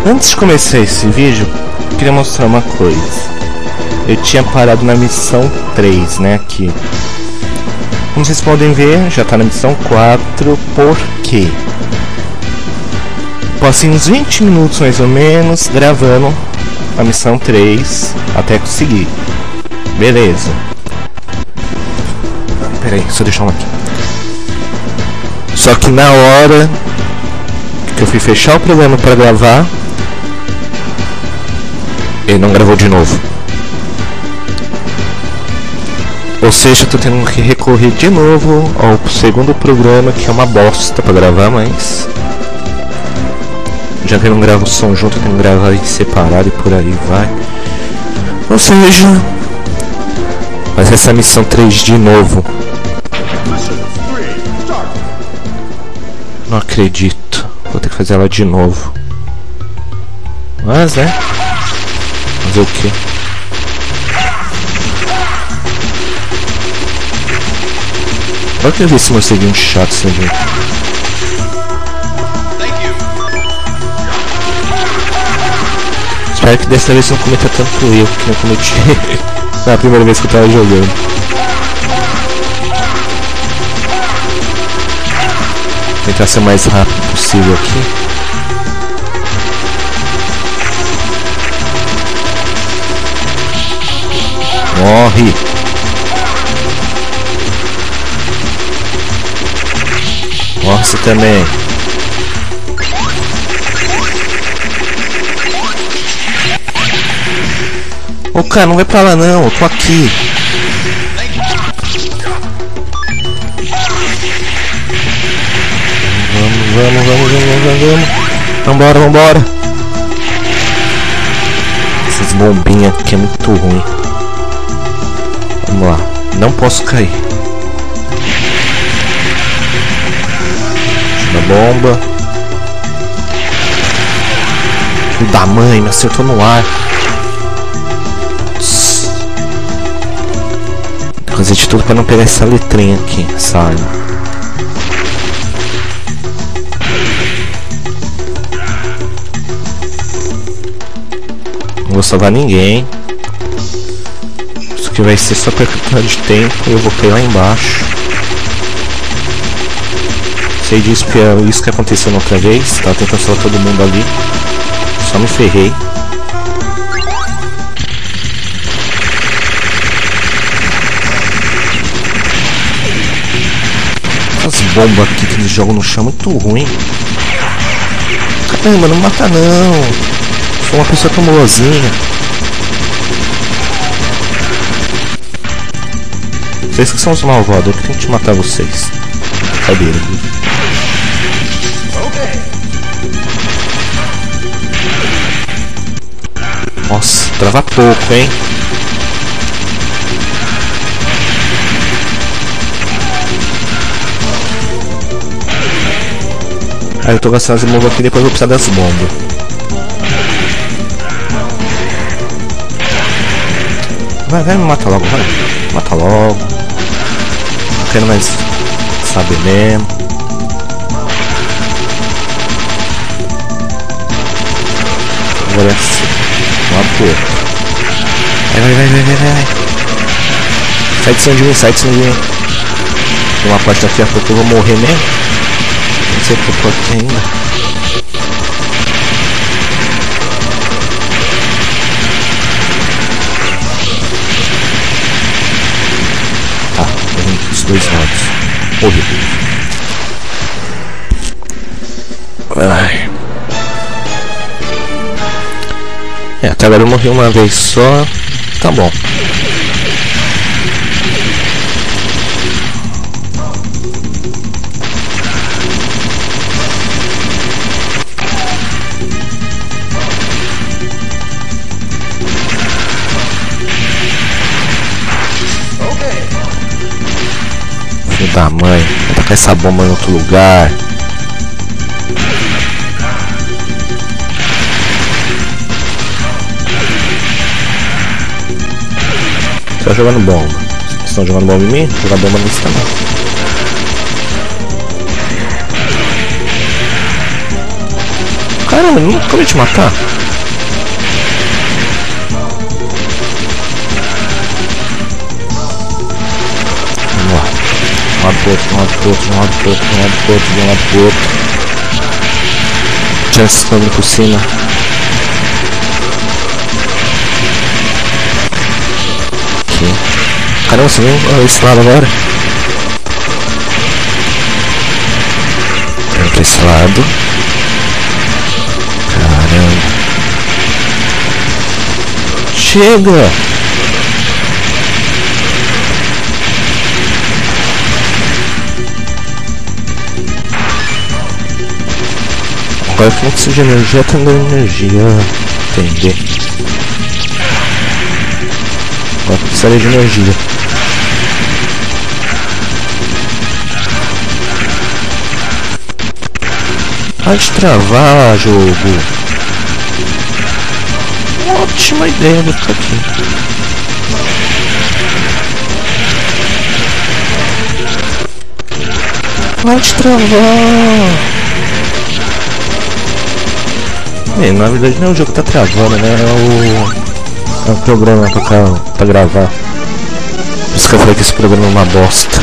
Antes de começar esse vídeo, eu queria mostrar uma coisa. Eu tinha parado na missão 3, né, aqui. Como vocês podem ver, já tá na missão 4, por quê? Passei uns 20 minutos mais ou menos gravando a missão 3 até conseguir. Beleza. Pera aí, só deixar uma aqui. Só que na hora que eu fui fechar o programa para gravar, ele não gravou de novo. Ou seja, eu tô tendo que recorrer de novo ao segundo programa, que é uma bosta para gravar, mas já que eu não gravo o som junto, eu tenho que gravar em separado e por aí vai. Ou seja, mas essa missão 3 de novo. Não acredito, vou ter que fazer ela de novo. Mas né, fazer o que? Olha que eu vi esse morceguinho chato isso aqui. Espero que dessa vez não cometa tanto erro que não cometi na primeira vez que eu tava jogando. Vou tentar ser o mais rápido possível aqui. Morre! Morre você também! Ô cara, não vai pra lá não, eu tô aqui! Vamos! Vambora! Essas bombinhas aqui é muito ruim. Vamos lá, não posso cair. Da bomba. Filho da mãe, me acertou no ar. Tem que fazer de tudo pra não pegar essa letrinha aqui, essa arma. Não vou salvar ninguém. Isso aqui vai ser só perda de tempo. Eu vou cair lá embaixo. Sei disso porque é isso que aconteceu na outra vez. Tava tentando salvar todo mundo ali. Só me ferrei. Essas bombas aqui que eles jogam no chão muito ruim. Caramba, não mata não. Sou uma pessoa tão boazinha. Vocês que são os malvados, eu que tenho que matar vocês. Cadeira. Nossa, trava pouco, hein? Aí eu tô gastando as bombas aqui, depois eu vou precisar das bombas. Vai, me mata logo, vai. Mata logo. Não quero mais saber mesmo. Agora é assim. Uma porra. Vai. Sai de cima de mim, Tem uma parte daqui a pouco eu vou morrer mesmo. Não sei porque eu tô aqui ainda. Dos dois lados. Morri. Ai. Até agora eu morri uma vez só. Tá bom. Filho da mãe, vou tacar essa bomba em outro lugar. Tá jogando bomba. Vocês estão jogando bomba em mim? Vou jogar bomba nesse também. Caramba, não acabei de matar. Vamos lá. Um lado pro outro, um lado pro outro, um lado pro outro, um lado pro outro, um lado pro outro. Chance estando por cima. Aqui. Caramba, você viu esse lado agora? Vem pra esse lado. Caramba. Chega! Agora que não precisa de energia, tá dando energia. Entender. Agora precisaria de energia. Pode travar, jogo. Ótima ideia de ficar aqui. Pode travar. Na verdade não é o jogo que tá travando, né? É o programa pra gravar. Por isso que eu falei que esse programa é uma bosta.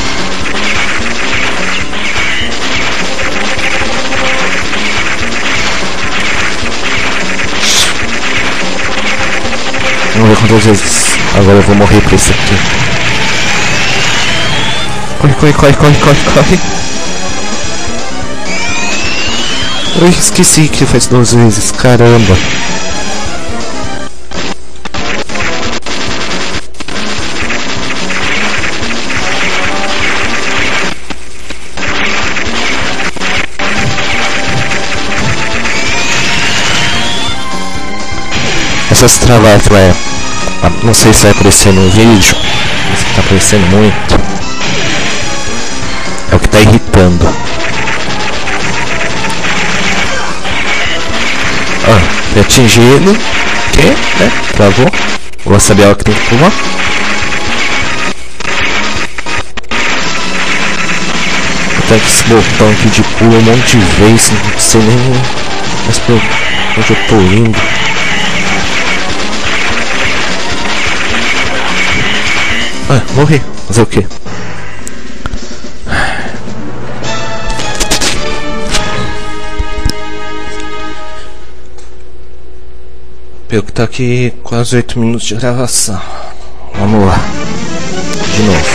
Vamos ver quantas vezes agora eu vou morrer pra esse aqui. Corre, corre, corre, corre, corre, corre. Eu esqueci que faz 2 vezes, caramba. Essas travadas, não sei se vai aparecer no vídeo, mas tá aparecendo muito. É o que tá irritando. Foi atingido. Que? Né? Travou. Vou saber ela que tem que pular. Até que esse botão aqui de pulo um monte de vezes. Não sei nem mas pra onde eu tô indo. Morri. Fazer o quê? Pelo que tá aqui quase 8 minutos de gravação. Vamos lá. De novo.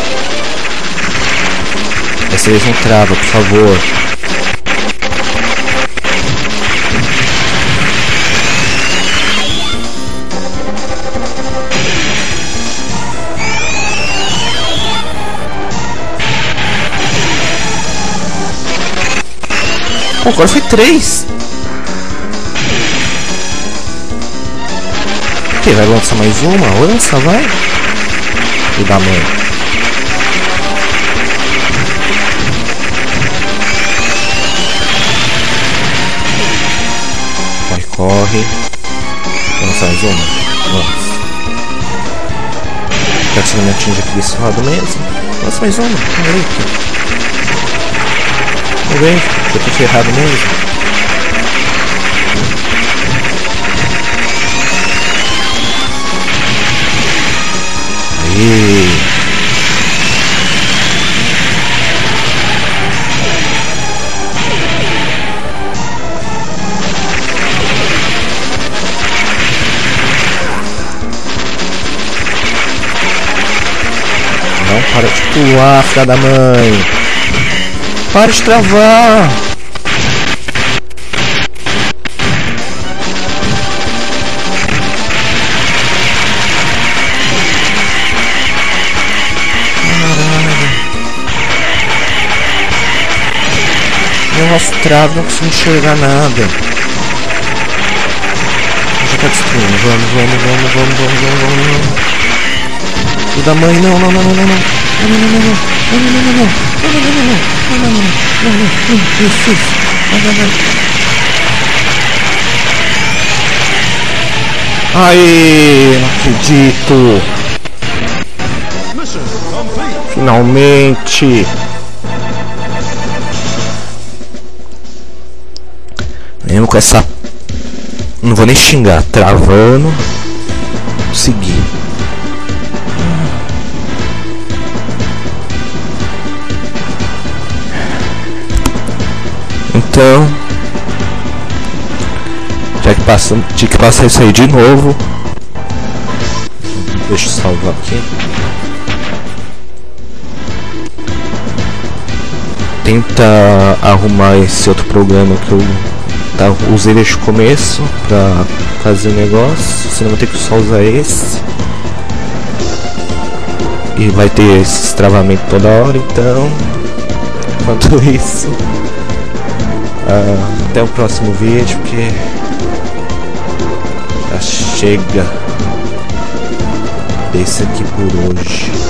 Dessa vez não trava, por favor. Pô, agora foi 3. Ok, vai lançar mais uma? Lança, vai. E dá mãe. Corre, corre. Lança mais uma? Lança. Quero que você não me atinja aqui desse lado mesmo. Lança mais uma. Vamos ver. Eu tô ferrado mesmo. Aí. Não para de pular, filha da mãe. Para de travar. Nossa, trava, não consigo enxergar nada. Já tá destruindo. Vamos. O da mãe, não. Isso. Aê, não acredito. Finalmente. Mesmo com essa... Não vou nem xingar, travando. Consegui. Então, já que tinha que passar isso aí de novo. Deixa eu salvar aqui. Tenta arrumar esse outro programa que eu usei desde o começo pra fazer o negócio. Senão vou ter que só usar esse. E vai ter esse travamento toda hora, então. Enquanto isso, até o próximo vídeo, porque já chega desse aqui por hoje.